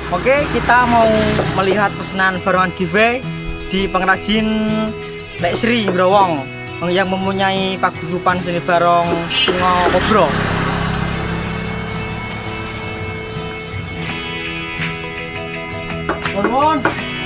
Oke, kita mau melihat pesanan barongan giveaway di pengrajin Lek Sri Growong yang mempunyai paguyuban seni barong Singo Kobro. Mohon.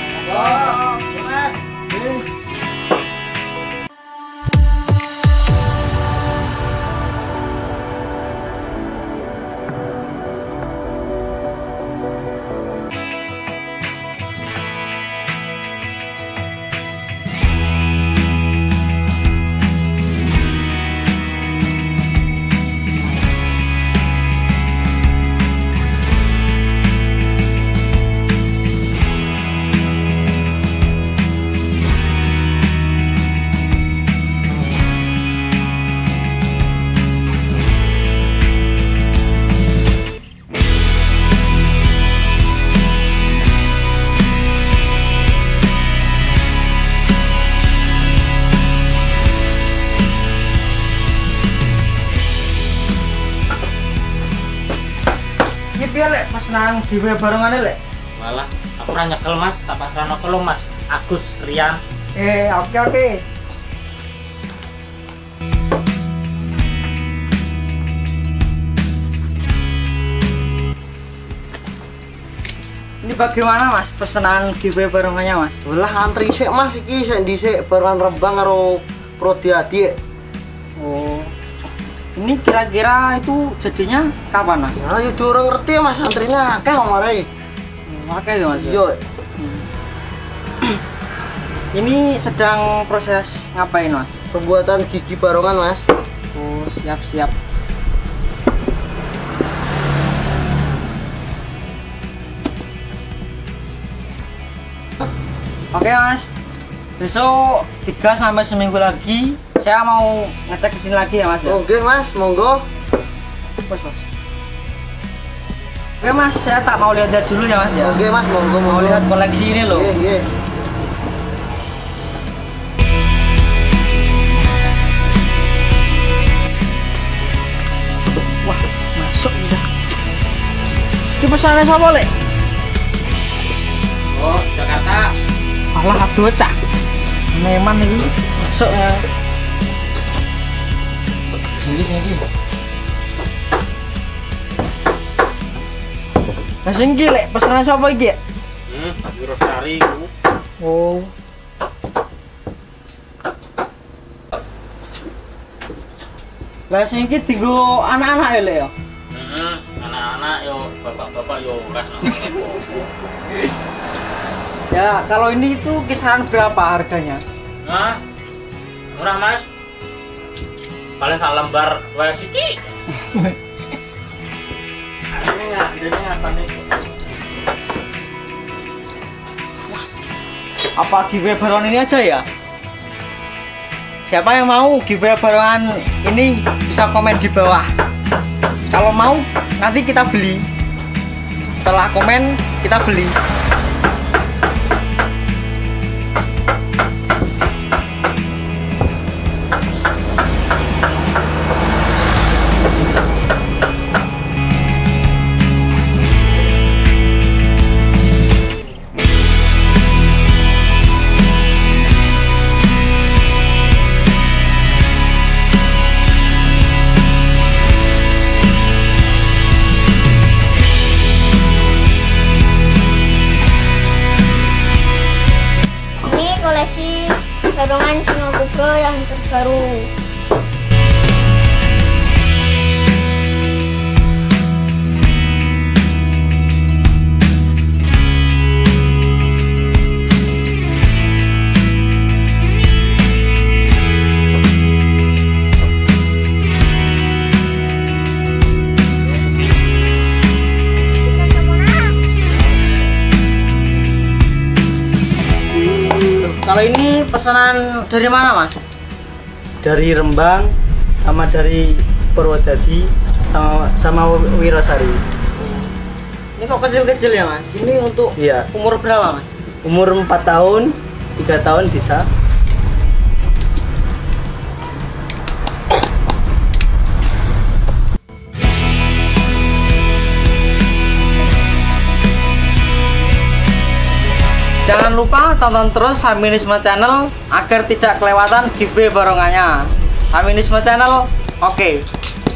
Piye lek Mas nang giveaway barengane lek? Malah aku ora nyekel Mas, tak pasrahno ke lo Mas Agus Rian. Oke. Ini bagaimana Mas pesanan giveaway barengannya Mas? Lah antri sik Mas iki sik dhisik barengan Rembang karo Prodiadi. Oh. Ini kira-kira itu jadinya kapan Mas? Nah, yo durung ngerti Mas antrine akeh omare. Oke ya Mas. Yo. Ini sedang proses ngapain Mas? Pembuatan gigi barongan Mas. Oh, siap. Oke Mas. Besok 3 sampai seminggu lagi saya mau ngecek kesini lagi ya Mas. Oke Mas, monggo. Mas. Oke Mas, saya tak mau lihat dulu ya Mas ya. Oke Mas, monggo. Mau lihat koleksi ini loh. Iya. Wah, masuk udah. Ini pesanannya siapa lek? Oh, Jakarta. Alah, aduh cak. Neman ini masuk ya. Sini. Mas iki lek pesanan siapa iki ya? Wirosari ku. Oh. Lah sing iki dienggo anak-anak ya lek ya? Anak-anak yo, bapak-bapak yo kas. Ya, kalau ini itu kisaran berapa harganya? Nah, murah Mas. Paling sak lembar wae siki. Ini apa nih? Apa giveaway barongan ini aja ya? Siapa yang mau giveaway barongan ini bisa komen di bawah. Kalau mau nanti kita beli. Setelah komen kita beli. Barongan Singo Kobro yang terbaru. Kalau ini pesanan dari mana Mas? Dari Rembang sama dari Purwodadi sama Wirosari. Ini kok kecil-kecil ya Mas? Ini untuk umur berapa Mas? Umur 4 tahun, 3 tahun bisa. Jangan lupa tonton terus Feminisme Channel agar tidak kelewatan giveaway barongannya. Feminisme Channel, oke.